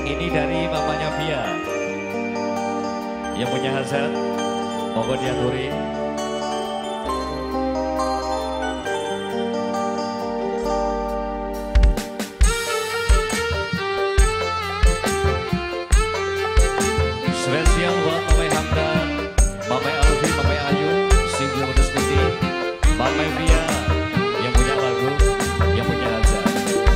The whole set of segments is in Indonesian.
Ini dari mamanya Via yang punya hajat, monggo diaturi. Spesial buat Mamai Hamdan, Mamai Alfi, Mamai Ayu, Singgih Modus Putih, Mamai Via yang punya lagu, yang punya hajat.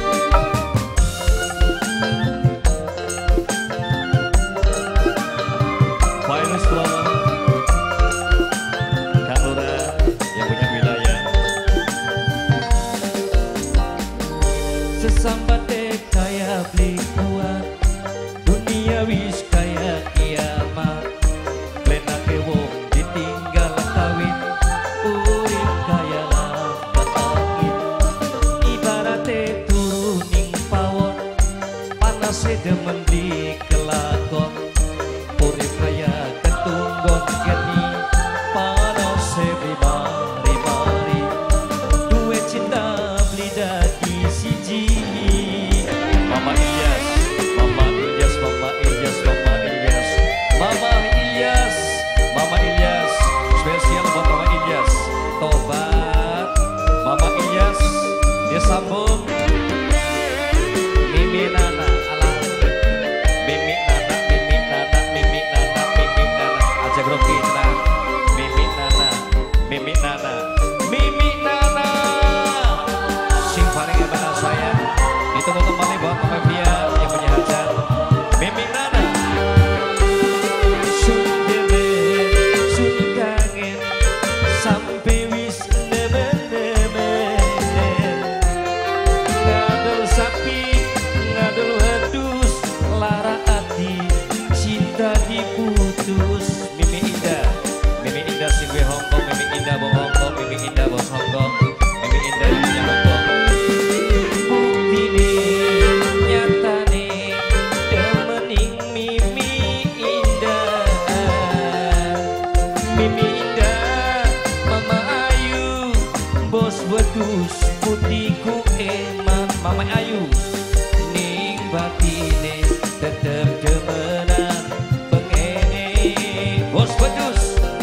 Virus Flow, Kak Lura yang punya wilayah. Sesambat kaya beli kuat, dunia wis kaya kiamat. Lenake wong ditinggal kawin, urip kaya lambat angin. Ibarate turuning pawon, panase demen di kelakon. Urip kaya ketunggon geni, panase bari-bari. Duwe cinta beli dadi siji. Mama Ilyas, Mama Ilyas, Mama Ilyas, Mama Ilyas, Mama Ilyas, Mama Ilyas, spesial buat Mama Ilyas. Tobat, Mama Ilyas, dia sambung. Mimi Nana, alah, Mimi Nana, Mimi Nana, Mimi Nana, Mimi Nana, aja grogi tenang. Mimi Nana, Mimi Nana, Mimi Nana. Sing paling enak saya. Itu teman-teman buat Mama Via yang punya hajat. Mimi Nana. Sun demen, sun kangen, sampai wis nemen-nemen. Ngadol sapi, ngadol wedus, lara hati, cinta diputus. Mimi Indah sing we Hongkong, Mimi Indah bos Hongkong, Mimi Indah bos Hongkong, Mimi Indah yang punya Hongkong. Buktine nyatane demening Mimi Indah, Mimi Indah, Mama Ayu, bos wedus putihku eman. Mama Ayu ning batine tetep demenan bengene, bos wedus.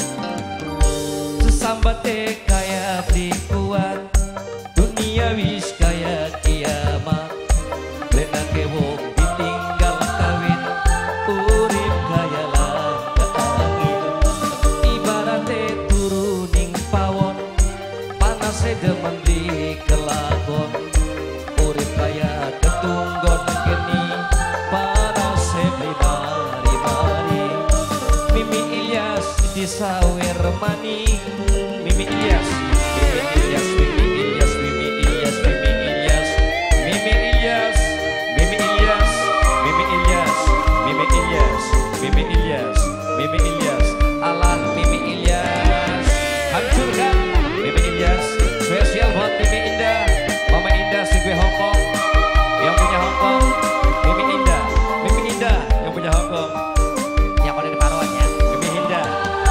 Sesambate kaya beli kuat, dunia wis kaya kiamat. Lenake wong ditinggal kawin, urip kaya lambat angin. Ibarate turuning pawon, panase demen di kelakon. Urip kaya ketunggon geni, panase bari-bari. Mimi Ilyas disawer maning. Mimi Ilyas, Mimi Ilyas, Mimi Ilyas, Mimi Ilyas, Mimi Ilyas, Mimi Ilyas, Mimi Ilyas, Mimi Ilyas, Mimi Ilyas, Mimi Ilyas, Mimi Ilyas, alah Mimi Ilyas, hancurkan Mimi Ilyas. Spesial buat Mimi Indah, Mama Indah sing we Hongkong, yang punya Hongkong. Mimi Indah yang punya Hongkong, yang ada di Parawannya. Mimi Indah,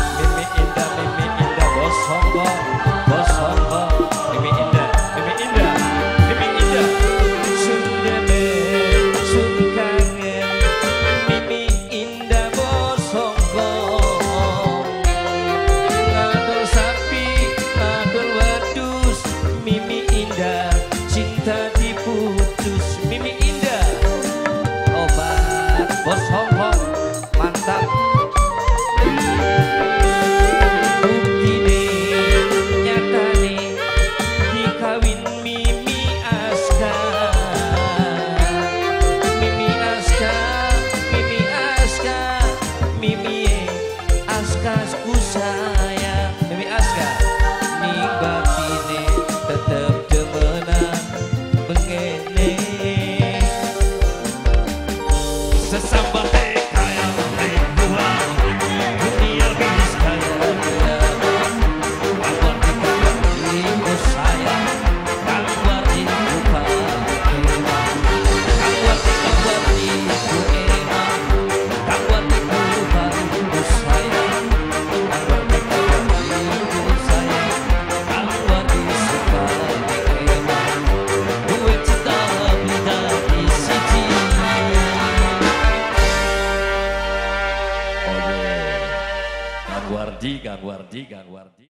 bos Hongkong, bos Hongkong. Mimi Indah, Mimi Indah, Mimi Indah. Sun demen, sun kangen, Mimi Indah bos Hongkong. Ngadol sapi, ngadol wedus, Mimi Indah, cinta diputus. Mimi Indah, obat bos Hongkong, mantap. Buktine nyatane dikawin Mimi Aska, Mimi Aska, Mimi Aska, Mimi Aska ku sayang. Mimi Aska ning batine tetep demenan bengene. Sesambate kaya beli kuat, dunia wis kaya kiamat. Kawan dikawin sayang, kawan dikawin eman, kawan dikawin eman, kawan dikawin sayang, kawan dikawin sayang, kawan dikawin eman. Duwe cinta beli dadi siji. Kang Wardi, Kang Wardi, Kang Wardi.